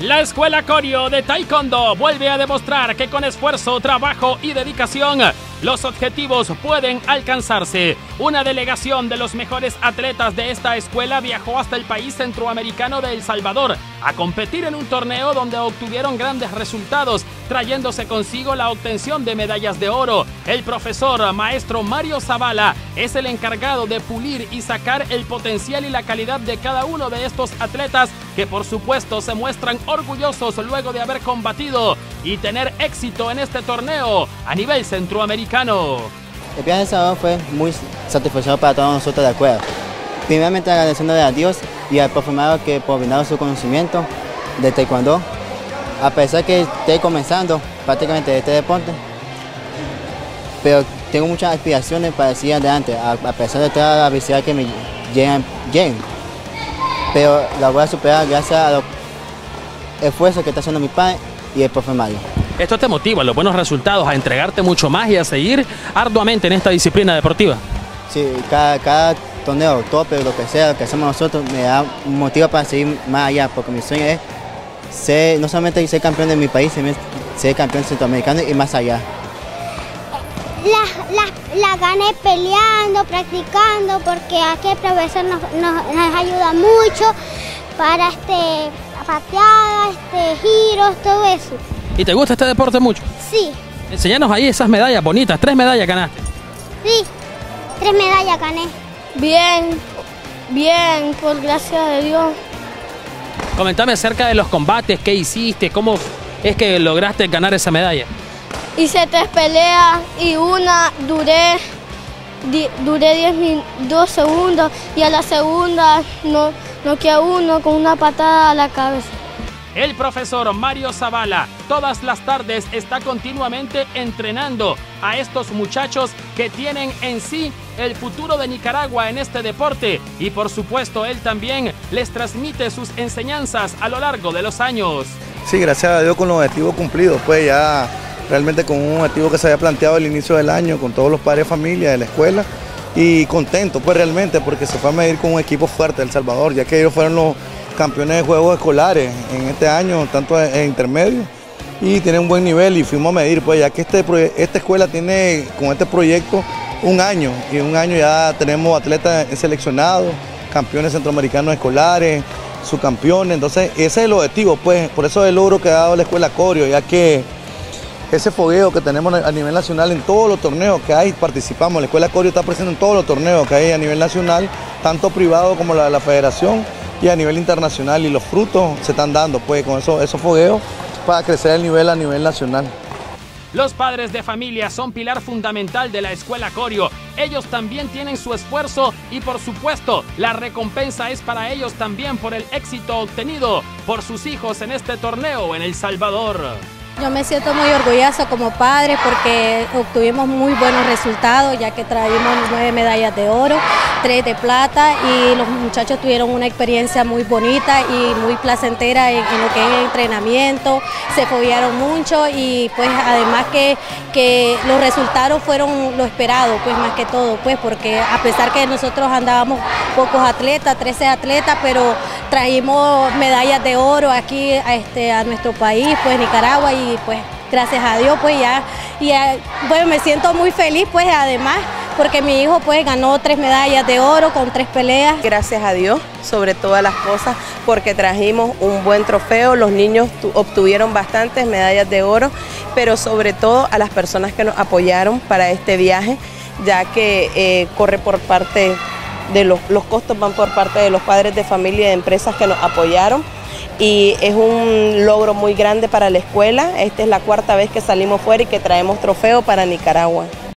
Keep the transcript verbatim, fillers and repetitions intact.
La Escuela Koryo de Taekwondo vuelve a demostrar que con esfuerzo, trabajo y dedicación, los objetivos pueden alcanzarse. Una delegación de los mejores atletas de esta escuela viajó hasta el país centroamericano de El Salvador a competir en un torneo donde obtuvieron grandes resultados, trayéndose consigo la obtención de medallas de oro. El profesor maestro Mario Zavala es el encargado de pulir y sacar el potencial y la calidad de cada uno de estos atletas, que por supuesto se muestran orgullosos luego de haber combatido y tener éxito en este torneo a nivel centroamericano. El viaje de Salvador fue muy satisfactorio para todos nosotros de la escuela. Primeramente agradeciéndole a Dios y al profe Mario que por brindar su conocimiento de taekwondo. A pesar que estoy comenzando prácticamente este deporte, pero tengo muchas aspiraciones para seguir adelante, a, a pesar de toda la habilidad que me llegan, llegan. Pero la voy a superar gracias a los esfuerzos que está haciendo mi padre y el profe Mario. ¿Esto te motiva, los buenos resultados, a entregarte mucho más y a seguir arduamente en esta disciplina deportiva? Sí, cada, cada torneo, tope, lo que sea, lo que hacemos nosotros, me da un motivo para seguir más allá, porque mi sueño es ser, no solamente ser campeón de mi país, sino ser campeón centroamericano y más allá. La, la, la gané peleando, practicando, porque aquí el profesor nos, nos, nos ayuda mucho para este, pateadas, este, giros, todo eso. ¿Y te gusta este deporte mucho? Sí. Enseñanos ahí esas medallas bonitas, tres medallas ganaste. Sí, tres medallas gané. Bien, bien, por gracia de Dios. Comentame acerca de los combates, qué hiciste, cómo es que lograste ganar esa medalla. Hice tres peleas y una duré, di, duré diez, dos segundos y a la segunda no, noqueé a uno con una patada a la cabeza. El profesor Mario Zavala todas las tardes está continuamente entrenando a estos muchachos que tienen en sí el futuro de Nicaragua en este deporte, y por supuesto él también les transmite sus enseñanzas a lo largo de los años. Sí, gracias a Dios con los objetivos cumplidos, pues ya realmente con un objetivo que se había planteado al inicio del año con todos los padres de familia de la escuela, y contento pues realmente porque se fue a medir con un equipo fuerte de El Salvador, ya que ellos fueron los campeones de juegos escolares en este año, tanto en intermedio, y tienen un buen nivel, y fuimos a medir, pues ya que este, esta escuela tiene con este proyecto un año, y en un año ya tenemos atletas seleccionados, campeones centroamericanos escolares, subcampeones, entonces ese es el objetivo, pues por eso es el logro que ha dado la Escuela Koryo, ya que ese fogueo que tenemos a nivel nacional en todos los torneos que hay, participamos, la Escuela Koryo está presente en todos los torneos que hay a nivel nacional, tanto privado como la, la federación, y a nivel internacional, y los frutos se están dando pues con eso, esos fogueos para crecer el nivel a nivel nacional. Los padres de familia son pilar fundamental de la Escuela Koryo. Ellos también tienen su esfuerzo y por supuesto la recompensa es para ellos también por el éxito obtenido por sus hijos en este torneo en El Salvador. Yo me siento muy orgullosa como padre porque obtuvimos muy buenos resultados, ya que traímos nueve medallas de oro, tres de plata, y los muchachos tuvieron una experiencia muy bonita y muy placentera en, en lo que es el entrenamiento, se foguearon mucho, y pues además que, que los resultados fueron lo esperado, pues más que todo, pues porque a pesar que nosotros andábamos pocos atletas, trece atletas, pero trajimos medallas de oro aquí a, este, a nuestro país, pues Nicaragua, y pues gracias a Dios pues ya, ya bueno, me siento muy feliz pues además porque mi hijo pues ganó tres medallas de oro con tres peleas. Gracias a Dios sobre todas las cosas porque trajimos un buen trofeo, los niños obtuvieron bastantes medallas de oro, pero sobre todo a las personas que nos apoyaron para este viaje, ya que eh, corre por parte de los, los costos van por parte de los padres de familia y de empresas que nos apoyaron. Y es un logro muy grande para la escuela. Esta es la cuarta vez que salimos fuera y que traemos trofeo para Nicaragua.